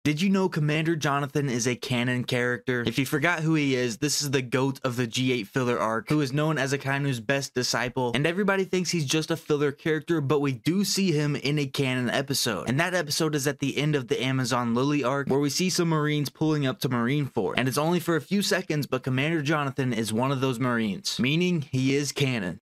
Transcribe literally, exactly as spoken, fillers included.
Did you know Commander Jonathan is a canon character? If you forgot who he is, this is the GOAT of the G eight filler arc, who is known as Akainu's best disciple, and everybody thinks he's just a filler character, but we do see him in a canon episode. And that episode is at the end of the Amazon Lily arc, where we see some Marines pulling up to Marineford. And it's only for a few seconds, but Commander Jonathan is one of those Marines, meaning he is canon.